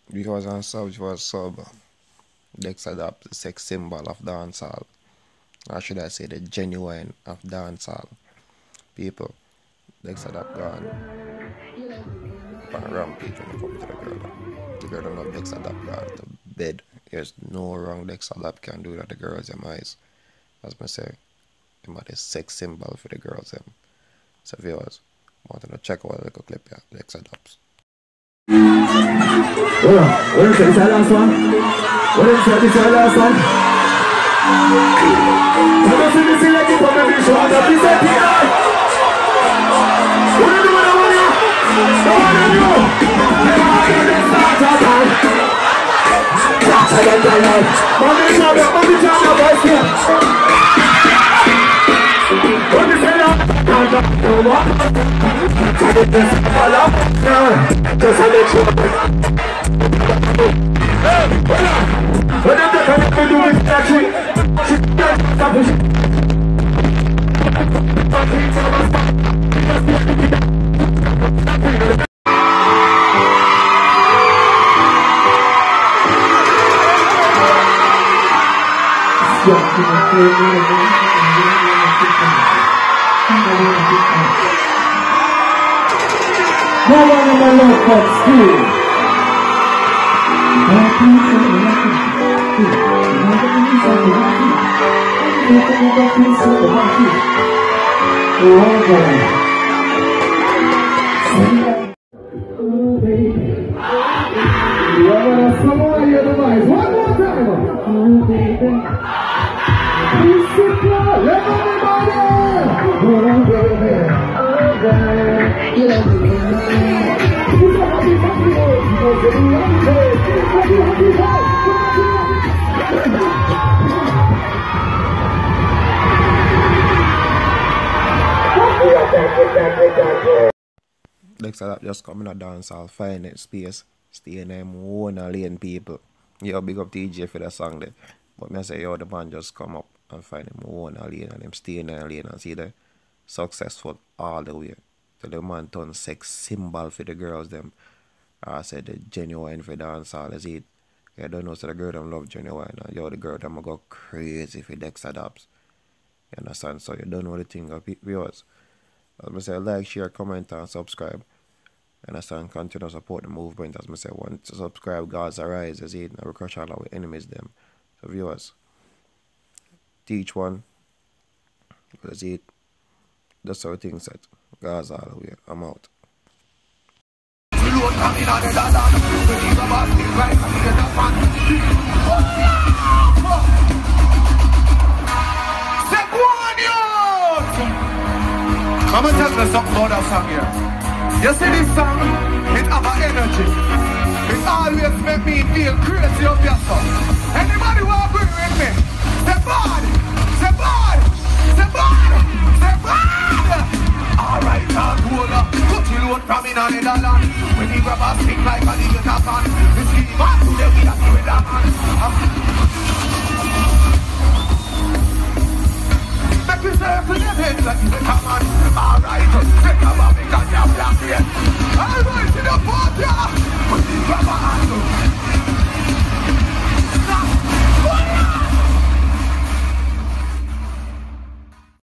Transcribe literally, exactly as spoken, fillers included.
Because on Subs was sub, Dex Adapt the sex symbol of dancehall. Or should I say the genuine of dancehall. People, Dex Adapt gone on a rampage when it comes to the girl. The girl don't love Dex Adapt gone to bed. There's no wrong Dex Adapt can do that the girls them eyes. As I say, him are the sex symbol for the girls them. So viewers, want to check out a little clip here, Dex Adapts. Yeah, what is this last one? What is this last one? Come on, see this in the keep on the show. What is that here? What are you doing? What are you? What are you? Money job, money job, boys here. What is it? Just a little. Hey, what are you trying to do with that shit? No one in my love but still. Oh, baby. Yeah, someone hear the voice. One more time. Oh, baby. Please sit down. Let everybody. Oh, baby. Oh, baby. You love me. Who's a happy happy boy? Because you're the happy happy boy. Dex Adapt just come in a dance, I'll find it space, stay in them one lane people. Yo, big up T J for the song there. But me say, yo, the man just come up and find them one lane and them stay in that lane and see the successful all the way. So the man turn sex symbol for the girls them. I said the genuine for dance all is it. I don't know, so the girl them love genuine. And yo, the girl them go crazy for Dex Adapts. You understand? So you don't know the thing of viewers. As I say, like, share, comment, and subscribe. And I stand continue to support the movement. As I say, want to subscribe, God's arise, as it, and we crush all our enemies them. So viewers, teach one, as it, that's how things set. God's all the way. I'm out. Come and tell me something about that song here. You see this song? It have an energy. It always make me feel crazy up here, son. Anybody who agree with me? Say bad! Say bad! Say bad! Say bad! Alright, now hold up. Put your load from in on the land. When he grab a stick like a little tap on. The scheme man today we are doing that man. Make me circle them heads like you come on. Alright, take a bobby, got your black here. Alright, in the party. Put the grabber on.